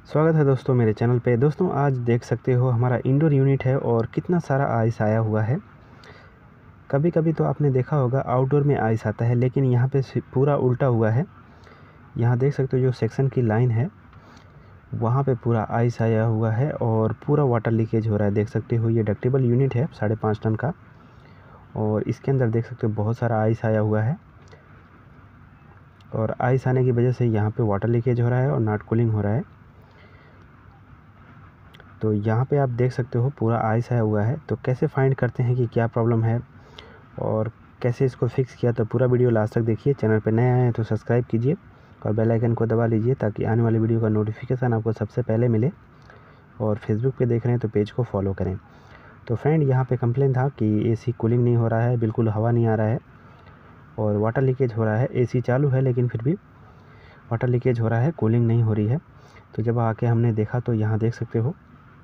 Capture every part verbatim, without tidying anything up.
स्वागत है दोस्तों मेरे चैनल पे। दोस्तों आज देख सकते हो हमारा इंडोर यूनिट है और कितना सारा आइस आया हुआ है। कभी कभी तो आपने देखा होगा आउटडोर में आइस आता है, लेकिन यहाँ पे पूरा उल्टा हुआ है। यहाँ देख सकते हो जो सेक्शन की लाइन है वहाँ पे पूरा आइस आया हुआ है और पूरा वाटर लीकेज हो रहा है। देख सकते हो ये डक्टेबल यूनिट है साढ़े पाँच टन का, और इसके अंदर देख सकते हो बहुत सारा आइस आया हुआ है। और आइस आने की वजह से यहाँ पे वाटर लीकेज हो रहा है और नॉट कूलिंग हो रहा है। तो यहाँ पे आप देख सकते हो पूरा आइस आया हुआ है। तो कैसे फाइंड करते हैं कि क्या प्रॉब्लम है और कैसे इसको फिक्स किया, तो पूरा वीडियो लास्ट तक देखिए। चैनल पर नए आए हैं तो सब्सक्राइब कीजिए और बेल आइकन को दबा लीजिए ताकि आने वाली वीडियो का नोटिफिकेशन आपको सबसे पहले मिले। और फेसबुक पे देख रहे हैं तो पेज को फॉलो करें। तो फ्रेंड यहाँ पे कंप्लेन था कि एसी कूलिंग नहीं हो रहा है, बिल्कुल हवा नहीं आ रहा है और वाटर लीकेज हो रहा है। एसी चालू है लेकिन फिर भी वाटर लीकेज हो रहा है, कूलिंग नहीं हो रही है। तो जब आके हमने देखा तो यहाँ देख सकते हो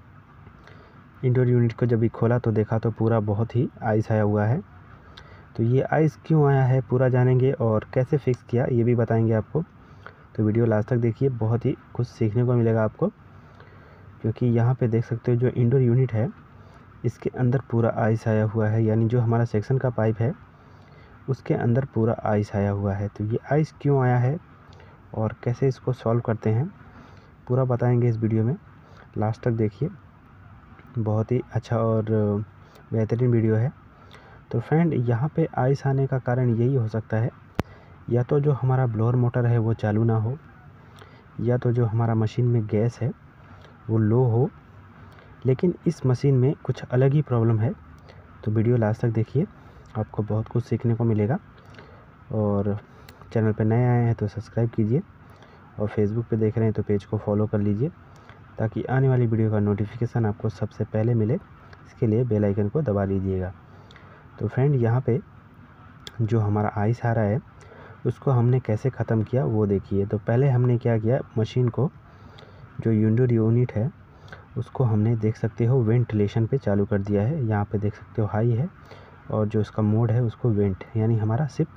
इंडोर यूनिट को जब भी खोला तो देखा तो पूरा बहुत ही आइस आया हुआ है। तो ये आइस क्यों आया है पूरा जानेंगे और कैसे फिक्स किया ये भी बताएंगे आपको। तो वीडियो लास्ट तक देखिए, बहुत ही कुछ सीखने को मिलेगा आपको। क्योंकि यहाँ पे देख सकते हो जो इंडोर यूनिट है इसके अंदर पूरा आइस आया हुआ है, यानी जो हमारा सेक्शन का पाइप है उसके अंदर पूरा आइस आया हुआ है। तो ये आइस क्यों आया है और कैसे इसको सॉल्व करते हैं पूरा बताएंगे इस वीडियो में। लास्ट तक देखिए, बहुत ही अच्छा और बेहतरीन वीडियो है। तो फ्रेंड यहाँ पे आइस आने का कारण यही हो सकता है, या तो जो हमारा ब्लोअर मोटर है वो चालू ना हो, या तो जो हमारा मशीन में गैस है वो लो हो। लेकिन इस मशीन में कुछ अलग ही प्रॉब्लम है। तो वीडियो लास्ट तक देखिए, आपको बहुत कुछ सीखने को मिलेगा। और चैनल पर नए आए हैं तो सब्सक्राइब कीजिए और फेसबुक पे देख रहे हैं तो पेज को फॉलो कर लीजिए ताकि आने वाली वीडियो का नोटिफिकेशन आपको सबसे पहले मिले। इसके लिए बेल आइकन को दबा लीजिएगा। तो फ्रेंड यहाँ पे जो हमारा आइस आ रहा है उसको हमने कैसे ख़त्म किया वो देखिए। तो पहले हमने क्या किया, मशीन को जो इंडोर यूनिट है उसको हमने देख सकते हो वेंटिलेशन पे चालू कर दिया है। यहाँ पे देख सकते हो हाई है और जो उसका मोड है उसको वेंट, यानी हमारा सिर्फ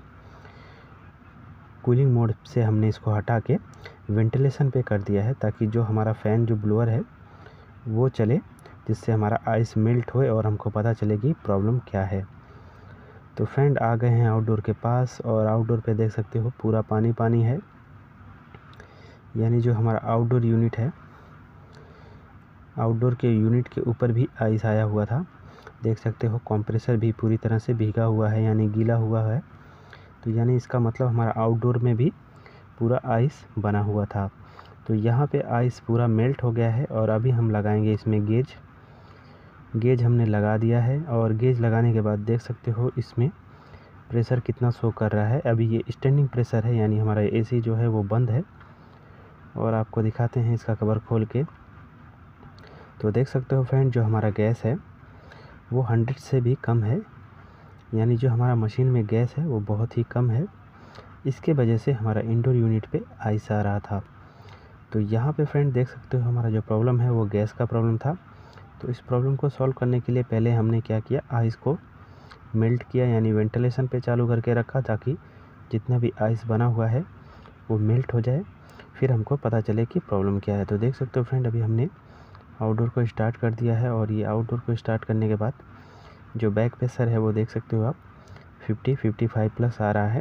कूलिंग मोड से हमने इसको हटा के वेंटिलेशन पे कर दिया है, ताकि जो हमारा फ़ैन जो ब्लोअर है वो चले, जिससे हमारा आइस मेल्ट होए और हमको पता चले कि प्रॉब्लम क्या है। तो फ्रेंड आ गए हैं आउटडोर के पास, और आउटडोर पे देख सकते हो पूरा पानी पानी है, यानी जो हमारा आउटडोर यूनिट है, आउटडोर के यूनिट के ऊपर भी आइस आया हुआ था। देख सकते हो कंप्रेसर भी पूरी तरह से भीगा हुआ है, यानी गीला हुआ है। तो यानी इसका मतलब हमारा आउटडोर में भी पूरा आइस बना हुआ था। तो यहाँ पे आइस पूरा मेल्ट हो गया है और अभी हम लगाएंगे इसमें गेज। गेज हमने लगा दिया है और गेज लगाने के बाद देख सकते हो इसमें प्रेशर कितना शो कर रहा है। अभी ये स्टैंडिंग प्रेशर है, यानी हमारा एसी जो है वो बंद है। और आपको दिखाते हैं इसका कवर खोल के। तो देख सकते हो फ्रेंड जो हमारा गैस है वो हंड्रेड से भी कम है, यानी जो हमारा मशीन में गैस है वो बहुत ही कम है। इसके वजह से हमारा इंडोर यूनिट पे आइस आ रहा था। तो यहाँ पे फ्रेंड देख सकते हो हमारा जो प्रॉब्लम है वो गैस का प्रॉब्लम था। तो इस प्रॉब्लम को सॉल्व करने के लिए पहले हमने क्या किया, आइस को मेल्ट किया, यानी वेंटिलेशन पे चालू करके रखा ताकि जितना भी आइस बना हुआ है वो मेल्ट हो जाए, फिर हमको पता चले कि प्रॉब्लम क्या है। तो देख सकते हो फ्रेंड अभी हमने आउटडोर को स्टार्ट कर दिया है, और ये आउटडोर को स्टार्ट करने के बाद जो बैक प्रेशर है वो देख सकते हो आप फिफ्टी फिफ्टी फाइव प्लस आ रहा है।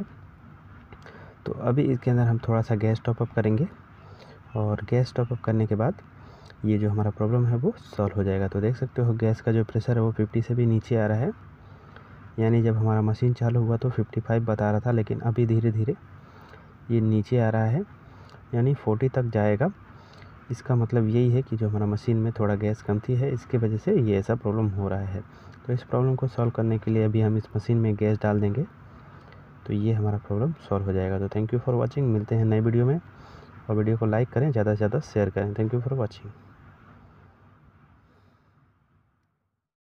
तो अभी इसके अंदर हम थोड़ा सा गैस टॉपअप करेंगे, और गैस टॉपअप करने के बाद ये जो हमारा प्रॉब्लम है वो सॉल्व हो जाएगा। तो देख सकते हो गैस का जो प्रेशर है वो फिफ्टी से भी नीचे आ रहा है, यानी जब हमारा मशीन चालू हुआ तो फिफ्टी फाइव बता रहा था, लेकिन अभी धीरे धीरे ये नीचे आ रहा है, यानी फोर्टी तक जाएगा। इसका मतलब यही है कि जो हमारा मशीन में थोड़ा गैस कमती है, इसके वजह से ये ऐसा प्रॉब्लम हो रहा है। तो इस प्रॉब्लम को सॉल्व करने के लिए अभी हम इस मशीन में गैस डाल देंगे, तो ये हमारा प्रॉब्लम सॉल्व हो जाएगा। तो थैंक यू फॉर वॉचिंग, मिलते हैं नए वीडियो में, और वीडियो को लाइक करें, ज़्यादा से ज़्यादा शेयर करें। Thank you for watching.